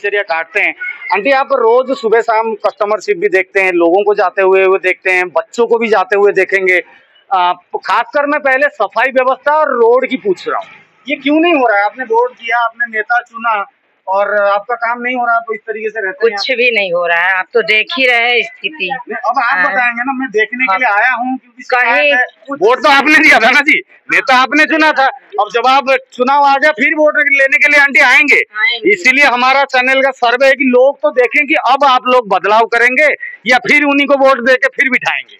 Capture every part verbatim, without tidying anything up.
दिनचर्या काटते हैं। आंटी, आप रोज सुबह शाम कस्टमरशिप भी देखते हैं, लोगों को जाते हुए हुए देखते हैं, बच्चों को भी जाते हुए देखेंगे। खासकर मैं पहले सफाई व्यवस्था और रोड की पूछ रहा हूँ, ये क्यों नहीं हो रहा है? आपने वोट दिया, आपने नेता चुना और आपका काम नहीं हो रहा, तो इस तरीके से रहते हैं। कुछ भी नहीं हो रहा है, आप तो देख ही रहे स्थिति। अब आप बताएंगे ना, मैं देखने के लिए आया हूँ क्योंकि कहीं वोट तो आपने दिया था ना जी, नेता आपने चुना था। अब जब आप चुनाव आ गया फिर वोट लेने के लिए आंटी आएंगे, इसीलिए हमारा चैनल का सर्वे है कि लोग तो देखें कि अब आप लोग बदलाव करेंगे या फिर उन्हीं को वोट देके फिर बिठाएंगे।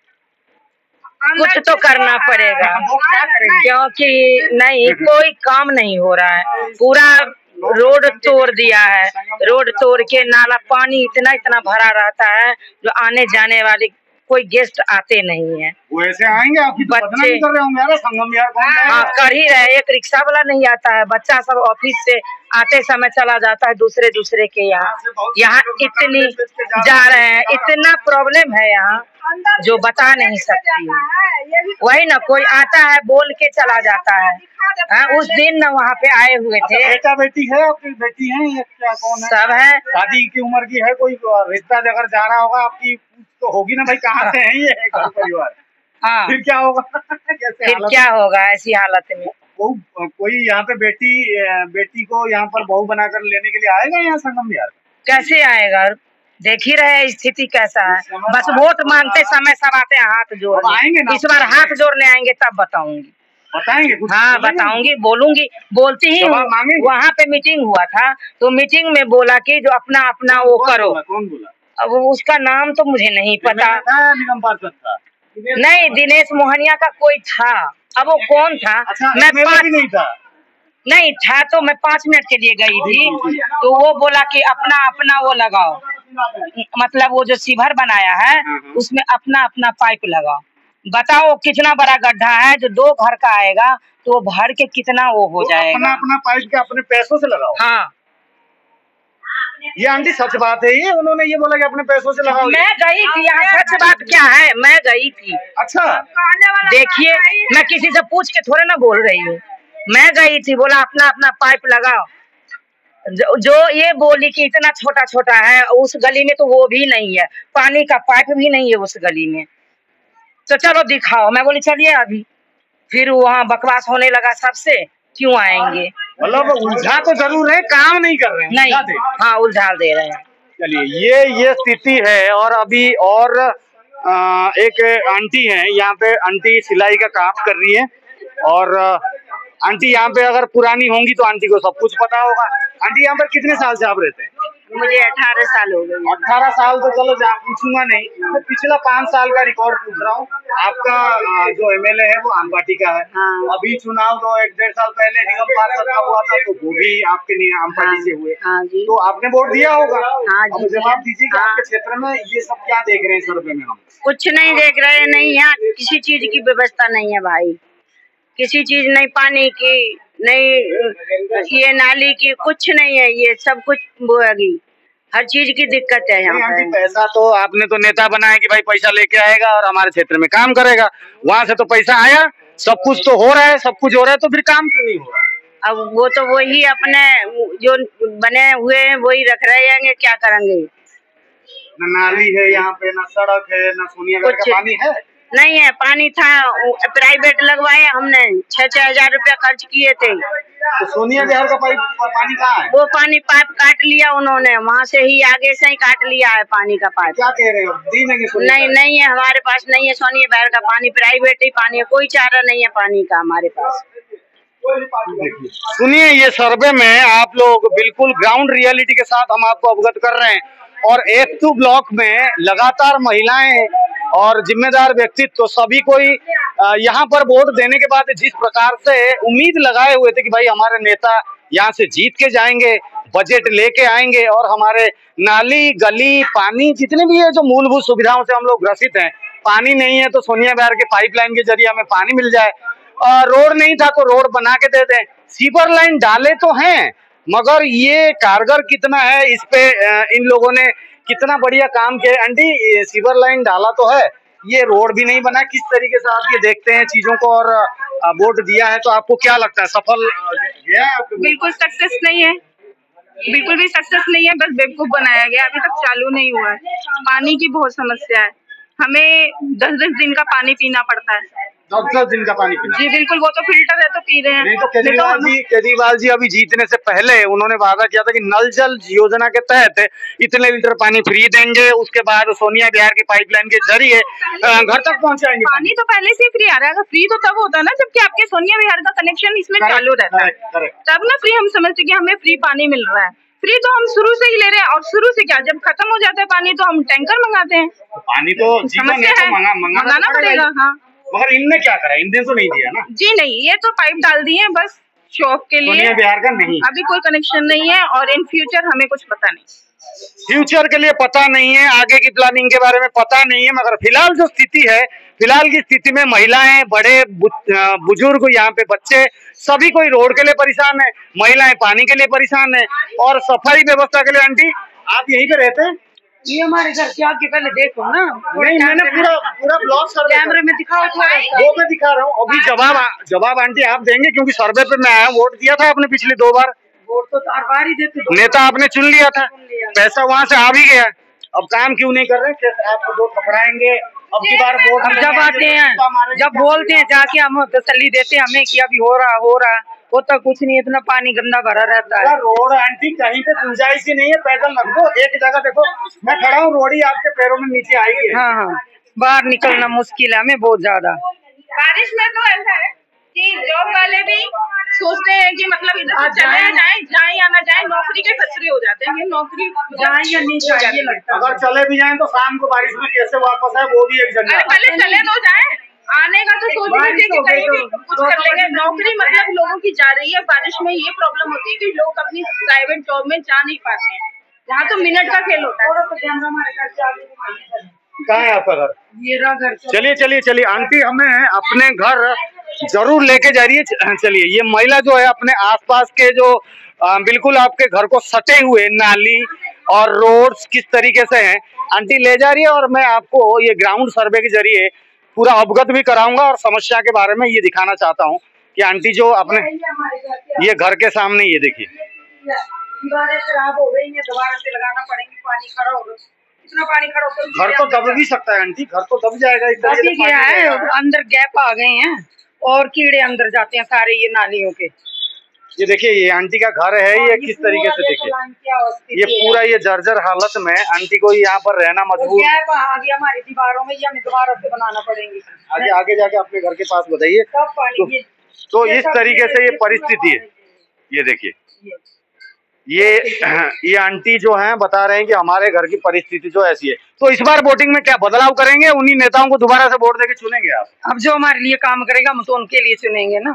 कुछ तो करना पड़ेगा क्योंकि नहीं कोई काम नहीं हो रहा है। पूरा रोड तोड़ दिया है, रोड तोड़ के नाला पानी इतना इतना भरा रहता है जो आने जाने वाले कोई गेस्ट आते नहीं है। वैसे आएंगे आप तो बच्चे कर रहे होंगे संगम यार। हाँ कर ही रहे, एक रिक्शा वाला नहीं आता है, बच्चा सब ऑफिस से आते समय चला जाता है दूसरे दूसरे के यहाँ। यहाँ इतनी जा रहे हैं, इतना प्रॉब्लम है यहाँ जो बता नहीं सकती। वही ना, कोई आता है बोल के चला जाता है। हाँ, उस दिन न वहाँ पे आए हुए थे। बेटा बेटी है आपकी? बेटी है या क्या, कौन है? सब है। शादी की उम्र की है? कोई रिश्ता अगर जा रहा होगा आपकी तो होगी ना भाई, कहाँ से है ये घर परिवार? हाँ, फिर क्या होगा? कैसे फिर क्या होगा ऐसी हालत में? को, कोई यहाँ पे बेटी बेटी को यहाँ पर बहू बनाकर लेने के लिए आएगा यहाँ संगम बिहार? कैसे आएगा? देख ही रहे स्थिति कैसा है। बस वोट मांगते समय सब आते हैं हाथ जोड़ने। आएंगे ना, इस बार हाथ जोड़ने आएंगे तब बताऊंगी। बताएंगे कुछ? हाँ बताऊंगी, बोलूंगी, बोलती ही हूँ। वहाँ पे मीटिंग हुआ था तो मीटिंग में बोला कि जो अपना अपना वो करो। कौन बोला? अब उसका नाम तो मुझे नहीं पता। निगम पार्षद था? नहीं, दिनेश मोहनिया का कोई था। अब वो कौन था? अच्छा, मैं पाँच नहीं था नहीं था तो मैं पाँच मिनट के लिए गई थी तो वो बोला कि अपना अपना वो लगाओ, मतलब वो जो सीवर बनाया है उसमें अपना अपना पाइप लगाओ। बताओ कितना बड़ा गड्ढा है, जो दो घर का आएगा तो भर के कितना वो हो जाएगा। अपना अपना पाइप के अपने पैसों से लगाओ। हाँ, ये आंटी सच बात है, ये उन्होंने ये बोला कि अपने पैसों से लगाओ। मैं गई थी यहाँ, सच बात क्या है, मैं गई थी। अच्छा, देखिए मैं किसी से पूछ के थोड़े ना बोल रही हूँ, मैं गई थी, बोला अपना अपना पाइप लगाओ। जो, जो ये बोली कि इतना छोटा छोटा है, उस गली में तो वो भी नहीं है, पानी का पाइप भी नहीं है उस गली में। तो चलो दिखाओ, मैं बोली चलिए अभी। फिर वहाँ बकवास होने लगा सबसे, क्यों आएंगे? मतलब उलझा तो जरूर है, काम नहीं कर रहे हैं। नहीं, हाँ उलझा दे रहे हैं। चलिए, ये ये स्थिति है। और अभी और आ, एक आंटी है यहाँ पे, आंटी सिलाई का काम कर रही है। और आंटी यहाँ पे अगर पुरानी होंगी तो आंटी को सब कुछ पता होगा। आंटी यहाँ पर कितने साल से आप रहते हैं? मुझे अठारह साल हो गए। अठारह साल तो चलो जा पूछूंगा नहीं, तो पिछला पाँच साल का रिकॉर्ड पूछ रहा हूँ। आपका जो एमएलए है वो आम पार्टी का है। हाँ। अभी चुनाव तो एक डेढ़ साल पहले निगम पार्षद का हुआ था तो वो भी आपके लिए आम पार्टी हाँ। से हुए। हाँ जी। तो आपने वोट दिया होगा। हाँ अब जवाब दीजिए कि हाँ। आपके क्षेत्र में ये सब क्या देख रहे हैं सर्वे में? हम कुछ नहीं देख रहे, नहीं यहाँ किसी चीज की व्यवस्था नहीं है भाई, किसी चीज नहीं, पानी की नहीं, ये नाली की कुछ नहीं है, ये सब कुछ बोएगी, हर चीज की दिक्कत है यहाँ पे। पैसा तो आपने तो नेता बनाया कि भाई पैसा लेके आएगा और हमारे क्षेत्र में काम करेगा, वहाँ से तो पैसा आया, सब कुछ तो हो रहा है, सब कुछ हो रहा है, तो फिर काम क्यों नहीं हो रहा? अब वो तो वही अपने जो बने हुए हैं वही रख रहे हैं, क्या करेंगे? न नाली है यहाँ पे, न सड़क है, न सोनियागढ़ का पानी है। नहीं है, पानी था प्राइवेट लगवाए हमने, छह छह हजार रुपया खर्च किए थे। तो सोनियागढ़ का पाइप पानी कहाँ है? वो पानी पाइप काट लिया उन्होंने, वहाँ से ही आगे से ही काट लिया है पानी का पाइप। क्या कह रहे हो? दी नहीं? नहीं नहीं है, हमारे पास नहीं है सोनियागढ़ का पानी, प्राइवेट ही पानी है, कोई चारा नहीं है पानी का हमारे पास। सुनिए, ये सर्वे में आप लोग बिल्कुल ग्राउंड रियलिटी के साथ हम आपको अवगत कर रहे हैं। और एफ टू ब्लॉक में लगातार महिलाएं और जिम्मेदार व्यक्तित्व तो सभी कोई यहाँ पर वोट देने के बाद जिस प्रकार से उम्मीद लगाए हुए थे कि भाई हमारे नेता यहाँ से जीत के जाएंगे, बजट लेके आएंगे और हमारे नाली गली पानी जितने भी है जो मूलभूत सुविधाओं से हम लोग ग्रसित हैं, पानी नहीं है तो सोनियागढ़ के पाइपलाइन के जरिए हमें पानी मिल जाए, रोड नहीं था तो रोड बना के दे दें, सीवर लाइन डाले तो हैं, मगर ये कारगर कितना है, इस पे इन लोगों ने कितना बढ़िया काम किया। आंटी, सीवर लाइन डाला तो है, ये रोड भी नहीं बना, किस तरीके से आप ये देखते हैं चीजों को और वोट दिया है तो आपको क्या लगता है, सफल गया है? बिल्कुल सक्सेस नहीं है, बिल्कुल भी सक्सेस नहीं है, बस बेवकूफ बनाया गया, अभी तक चालू नहीं हुआ है। पानी की बहुत समस्या है, हमें दस दस दिन का पानी पीना पड़ता है। दस दस दिन का पानी पीना? जी बिल्कुल, वो तो फिल्टर है तो पी रहे हैं। नहीं तो केजरीवाल जी केजरीवाल जी अभी जीतने से पहले उन्होंने वादा किया था कि नल जल योजना के तहत इतने लीटर पानी फ्री देंगे, उसके बाद सोनिया बिहार की पाइपलाइन के जरिए घर तक पहुंचाएंगे। पानी तो पहले से फ्री आ रहा है, फ्री तो तब होता है ना जबकि आपके सोनिया बिहार का कनेक्शन इसमें चालू रहता है, तब ना फ्री हम समझते कि हमें फ्री पानी मिल रहा है। फ्री तो हम शुरू से ही ले रहे हैं, और शुरू से क्या, जब खत्म हो जाता है पानी तो हम टैंकर मंगाते हैं। पानी तो समस्या है, मंगाना पड़ेगा। हाँ, मगर इनने क्या करा, इनने तो नहीं दिया ना? जी नहीं, ये तो पाइप डाल दिए बस शो ऑफ के लिए। सोनिया बिहार का नहीं, अभी कोई कनेक्शन नहीं है, और इन फ्यूचर हमें कुछ पता नहीं। फ्यूचर के लिए पता नहीं है, आगे की प्लानिंग के बारे में पता नहीं है, मगर फिलहाल जो स्थिति है, फिलहाल की स्थिति में महिलाएं, बड़े बुजुर्ग, यहाँ पे बच्चे, सभी कोई रोड के लिए परेशान है, महिलाएं पानी के लिए परेशान है, और सफाई व्यवस्था के लिए। आंटी आप यहीं पे रहते हैं? ये हमारे घर के आगे, पहले देखो ना। नहीं, मैंने पूरा पूरा ब्लॉग सर्वे कैमरे में दिखाओ थोड़ा, वो मैं दिखा रहा हूँ। अभी जवाब जवाब आंटी आप देंगे, क्योंकि सर्वे पे मैं आया, वोट दिया था आपने पिछले दो बार, वोट तो हर बार ही देते, नेता आपने चुन लिया था, पैसा वहाँ से आ भी गया, अब काम क्यों नहीं कर रहे? कैसे आपको वोट पकड़ाएंगे? अब की बार वोट अब जब आते हैं, जब बोलते हैं जाके हम तसल्ली देते हैं हमें कि अभी हो रहा हो रहा होता कुछ नहीं, इतना पानी गंदा भरा रहता है। रोड आंटी कहीं पे गुंजाइश ही नहीं है, पैदल लग दो एक जगह। देखो मैं खड़ा हूँ, रोड ही आपके पैरों में नीचे आई है। हाँ हाँ, बाहर निकलना मुश्किल है हमें बहुत ज्यादा। बारिश में तो ऐसा है कि जॉब वाले भी सोचते हैं कि मतलब इधर चले जाए, जाए या ना जाए, नौकरी के खतरे हो जाते हैं, नौकरी जाए या नहीं जाए ये लगता है। अगर चले भी जाएं तो शाम को बारिश में कैसे वापस आए, वो भी एक जगह। पहले चले तो जाए, आने का तो सोच रहे थे कि कहीं भी कुछ कर लेंगे। नौकरी मतलब लोगों की जा रही है, बारिश में ये प्रॉब्लम होती है कि लोग अपनी प्राइवेट जॉब में जा नहीं पाते हैं, यहाँ तो मिनट का खेल होता है। कहाँ है आपका घर? ये रहा घर। चलिए चलिए चलिए आंटी, हमें अपने घर जरूर लेके जा रही है। चलिए, ये महिला जो है अपने आसपास के जो आ, बिल्कुल आपके घर को सटे हुए नाली और रोड्स किस तरीके से हैं, आंटी ले जा रही है, और मैं आपको ये ग्राउंड सर्वे के जरिए पूरा अवगत भी कराऊंगा, और समस्या के बारे में ये दिखाना चाहता हूँ कि आंटी जो अपने ये घर के सामने, ये देखिए दीवारें खराब हो गई है, दोबारा से लगाना पड़ेगी, पानी खड़ा होगा, इतना पानी खड़ा होगा। घर तो दब भी सकता है आंटी, घर तो दब जाएगा इस तरीके से। गया है, अंदर गैप आ गए हैं और कीड़े अंदर जाते हैं सारे ये नालियों के। ये देखिए, ये आंटी का घर है, ये किस तरीके से देखिए, ये पूरा ये जर्जर हालत में आंटी को यहाँ पर रहना मजबूर। गैप आ गया हमारी दीवारों में, ये हमें दोबारा से बनाना पड़ेगी। आगे आगे जाके अपने घर के पास बताइए। तो, तो इस तरीके से ये परिस्थिति है। ये देखिए, ये ये आंटी जो हैं बता रहे हैं कि हमारे घर की परिस्थिति जो ऐसी है। तो इस बार वोटिंग में क्या बदलाव करेंगे? उन्हीं नेताओं को दोबारा से वोट देके चुनेंगे आप? अब जो हमारे लिए काम करेगा हम तो उनके लिए चुनेंगे ना,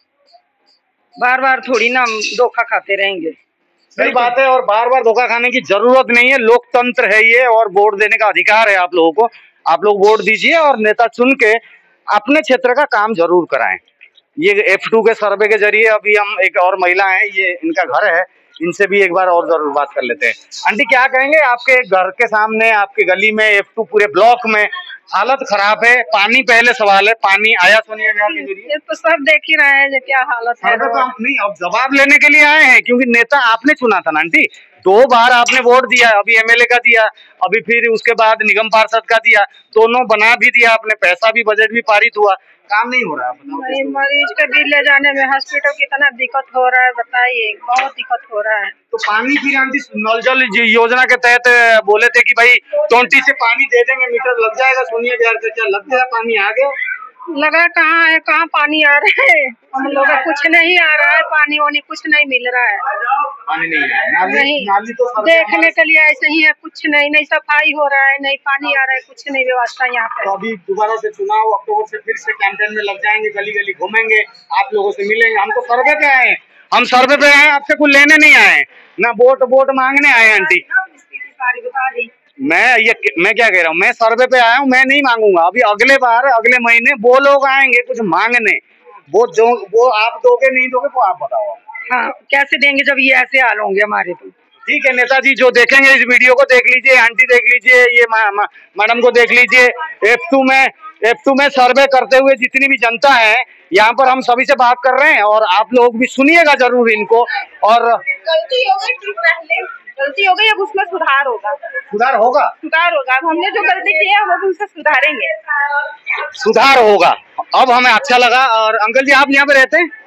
बार बार थोड़ी ना धोखा खाते रहेंगे। सही बात है, और बार बार धोखा खाने की जरूरत नहीं है, लोकतंत्र है ये, और वोट देने का अधिकार है आप लोगों को। आप लोग वोट दीजिए और नेता चुन के अपने क्षेत्र का काम जरूर कराएं। ये एफ टू के सर्वे के जरिए अभी हम एक और महिला है, ये इनका घर है, इनसे भी एक बार और जरूर बात कर लेते हैं। आंटी क्या कहेंगे, आपके घर के सामने, आपके गली में, एफ टू पूरे ब्लॉक में हालत खराब है, पानी पहले सवाल है, पानी आया सोनिया बिहार के जरिए? तो सब देख ही रहे हैं क्या हालत है। तो आप नहीं, अब जवाब लेने के लिए आए हैं, क्योंकि नेता आपने चुना था ना आंटी, दो बार आपने वोट दिया, अभी एमएलए का दिया, अभी फिर उसके बाद निगम पार्षद का दिया, दोनों बना भी दिया आपने, पैसा भी, बजट भी पारित हुआ, काम नहीं हो रहा है। नहीं, मरीज के बिल ले जाने में हॉस्पिटल कितना दिक्कत हो रहा है बताइए, बहुत दिक्कत हो रहा है। तो पानी फिर आंटी नल जल योजना के तहत बोले थे कि भाई टोंटी से पानी दे देंगे, मीटर लग जाएगा सोनिया बिहार से, क्या लग गया? पानी आ गया? लगा कहाँ है, कहाँ पानी आ रहा है? हम लोग कुछ नहीं आ रहा है, पानी वानी कुछ नहीं मिल रहा है, पानी नहीं है। नाली, नहीं नाली तो देखने के लिए ऐसे ही है, कुछ नहीं, नहीं सफाई हो रहा है, नहीं पानी आ रहा है, कुछ नहीं व्यवस्था यहाँ पे। तो अभी दोबारा से चुनाव अक्टूबर से फिर से कैंपेन में लग जाएंगे, गली गली घूमेंगे, आप लोगों से मिलेंगे। हम तो सर्वे पे आए हैं, हम सर्वे पे आए हैं, आपसे कुछ लेने नहीं आए हैं, ना वोट वोट मांगने आए हैं। आंटी बता दी मैं ये मैं क्या कह रहा हूँ, मैं सर्वे पे आया हूँ, मैं नहीं मांगूंगा। अभी अगले बार, अगले महीने वो लोग आएंगे कुछ मांगने, वो जो वो आप दोगे नहीं दोगे वो आप बताओ। हाँ, कैसे देंगे जब ये ऐसे हाल होंगे हमारे? तो ठीक है नेताजी, जो देखेंगे इस वीडियो को देख लीजिए, आंटी देख लीजिए, ये मैडम को देख लीजिए, एफ टू में एफ टू में सर्वे करते हुए जितनी भी जनता है यहाँ पर हम सभी से बात कर रहे हैं और आप लोग भी सुनिएगा जरूर इनको। और गलती हो गई ठीक पहले गलती हो गई, अब उसमें सुधार होगा। सुधार होगा सुधार होगा अब हमने जो गलती की है वो भी उससे सुधारेंगे। सुधार होगा। अब हमें अच्छा लगा। और अंकल जी आप यहाँ पे रहते हैं,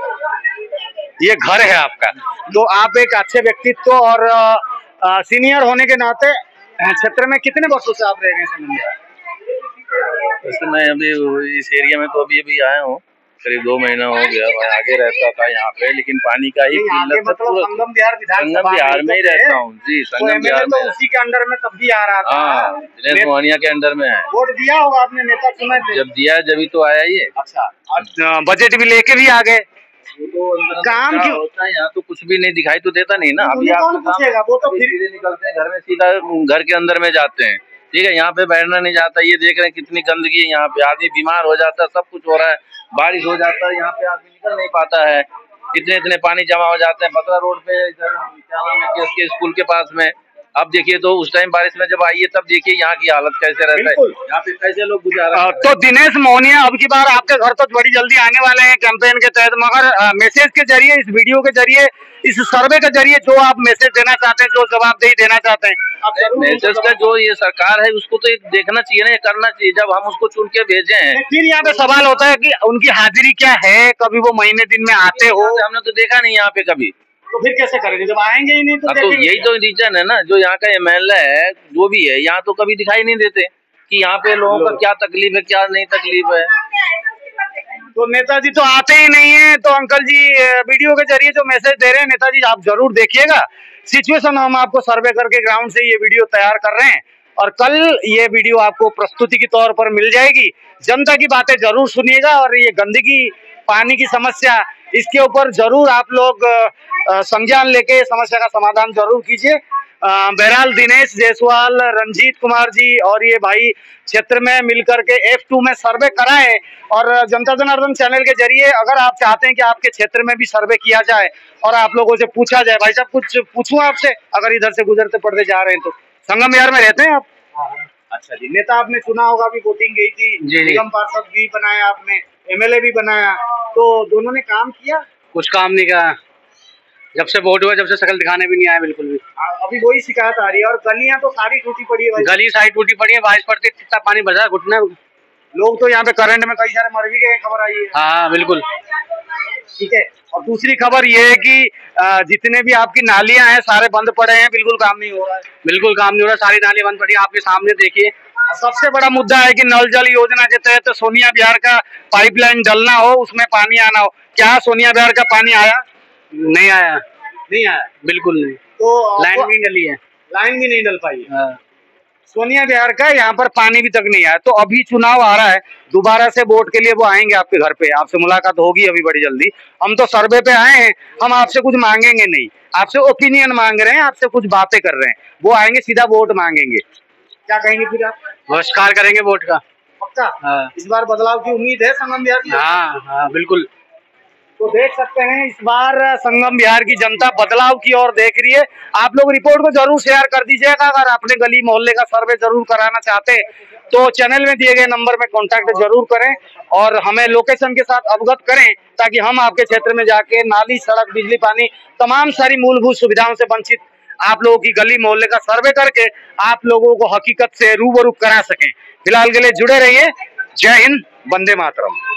ये घर है आपका, तो आप एक अच्छे व्यक्तित्व और आ, सीनियर होने के नाते क्षेत्र में कितने वर्षों से आप रह रहे हैं संगम बिहार? वैसे मैं अभी इस एरिया में तो अभी अभी आया हूँ, करीब दो महीना हो गया। मैं आगे रहता था यहाँ पे, लेकिन पानी का ही मतलब संगम बिहार संगम बिहार में ही रहता हूँ जी। संगम बिहार में उसी के अंडर में तब भी आ रहा था। हाँ, दिनेश मोहनिया के अंडर में है। वोट दिया होगा आपने, नेता चुना थे? जब दिया जब तो आया ये। अच्छा, बजट भी लेके भी आ गए। तो काम क्यों होता है यहाँ, तो कुछ भी नहीं दिखाई तो देता नहीं ना। अभी आप पूछेगा वो तो फिर सीधे निकलते हैं घर में, सीधा घर के अंदर में जाते हैं। ठीक है, यहाँ पे बैठना नहीं जाता। ये देख रहे हैं कितनी गंदगी है यहाँ पे, आदमी बीमार हो जाता है, सब कुछ हो रहा है। बारिश हो जाता है यहाँ पे, आदमी निकल नहीं पाता है। इतने इतने पानी जमा हो जाते हैं बतरा रोड पे, इधर क्या नाम है केस के स्कूल के पास में। अब देखिए तो उस टाइम बारिश में जब आई है तब देखिए यहाँ की हालत कैसे रहता है, यहाँ पे कैसे लोग गुजारा। तो दिनेश मोहनिया अब की बार आपके घर तो बड़ी जल्दी आने वाले हैं कैंपेन के तहत, मगर मैसेज के जरिए, इस वीडियो के जरिए, इस सर्वे के जरिए जो आप मैसेज देना चाहते हैं, जो जवाबदेही देना चाहते हैं, मैसेज का जो ये सरकार है उसको तो देखना चाहिए ना, करना चाहिए। जब हम उसको चुन के भेजे हैं, फिर यहाँ पे सवाल होता है कि उनकी हाजिरी क्या है, कभी वो महीने दिन में आते हो? हमने तो देखा नहीं यहाँ पे कभी, तो फिर कैसे करेंगे जब आएंगे ही नहीं? तो, तो यही तो रीजन है ना, जो यहाँ का एमएलए है जो भी है, यहाँ तो कभी दिखाई नहीं देते कि यहाँ पे लोगों का क्या तकलीफ है, क्या नहीं तकलीफ है। तो नेताजी तो आते ही नहीं है। तो अंकल जी वीडियो के जरिए जो मैसेज दे रहे हैं, नेताजी आप जरूर देखिएगा। सिचुएशन हम आपको सर्वे करके ग्राउंड से ये वीडियो तैयार कर रहे हैं और कल ये वीडियो आपको प्रस्तुति के तौर पर मिल जाएगी। जनता की बातें जरूर सुनिएगा और ये गंदगी, पानी की समस्या, इसके ऊपर जरूर आप लोग संज्ञान लेके समस्या का समाधान जरूर कीजिए। बहरहाल दिनेश जायसवाल, रंजीत कुमार जी और ये भाई क्षेत्र में मिलकर के एफ टू में सर्वे कराए। और जनता जनार्दन चैनल के जरिए अगर आप चाहते हैं कि आपके क्षेत्र में भी सर्वे किया जाए और आप लोगों से पूछा जाए, भाई साहब कुछ पूछूं आपसे, अगर इधर से गुजरते पड़ते जा रहे हैं तो? संगम बिहार में रहते हैं आप? अच्छा जी। नेता आपने चुना होगा, अभी वोटिंग गई थी, निगम पार्षद भी बनाया आपने, एमएलए भी बनाया, तो दोनों ने काम किया? कुछ काम नहीं किया जब से वोट हुआ, जब से शकल दिखाने भी नहीं आया बिल्कुल भी। अभी वही शिकायत आ रही है। और गलियां तो सारी टूटी पड़ी है, गली सारी टूटी पड़ी है, बारिश पड़ती है, इतना पानी भर जाए घुटने। लोग तो यहाँ पे करंट में कई सारे मर भी गए, खबर आई है। हाँ बिल्कुल। ठीक है। और दूसरी खबर ये है कि जितने भी आपकी नालियां हैं सारे बंद पड़े हैं, बिल्कुल काम नहीं हो रहा है। बिल्कुल काम नहीं हो रहा, सारी नालियां बंद पड़ी है, आपके सामने देखिए। सबसे बड़ा मुद्दा है कि नल जल योजना के तहत सोनिया बिहार का पाइपलाइन डलना हो, उसमें पानी आना हो। क्या सोनिया बिहार का पानी आया? नहीं आया, नहीं आया, बिल्कुल नहीं। तो लाइन भी डली है, लाइन भी नहीं डल पाई है। हाँ। सोनिया बिहार का यहाँ पर पानी भी तक नहीं आया। तो अभी चुनाव आ रहा है, दोबारा से वोट के लिए वो आएंगे आपके घर पे, आपसे मुलाकात होगी अभी बड़ी जल्दी। हम तो सर्वे पे आए हैं, हम आपसे कुछ मांगेंगे नहीं, आपसे ओपिनियन मांग रहे हैं, आपसे कुछ बातें कर रहे हैं। वो आएंगे सीधा वोट मांगेंगे। क्या कहेंगे फिर आप? बहिष्कार करेंगे वोट का, पक्का? हाँ। इस बार बदलाव की उम्मीद है संगम बिहार में? हाँ हाँ बिल्कुल। तो देख सकते हैं इस बार संगम बिहार की जनता बदलाव की ओर देख रही है। आप लोग रिपोर्ट को जरूर शेयर कर दीजिएगा। अगर अपने गली मोहल्ले का सर्वे जरूर कराना चाहते हैं तो चैनल में दिए गए नंबर में कांटेक्ट जरूर करें और हमें लोकेशन के साथ अवगत करें, ताकि हम आपके क्षेत्र में जाके नाली, सड़क, बिजली, पानी, तमाम सारी मूलभूत सुविधाओं से वंचित आप लोगों की गली मोहल्ले का सर्वे करके आप लोगों को हकीकत से रूबरू करा सकें। फिलहाल के लिए जुड़े रहिए। जय हिंद, वंदे मातरम।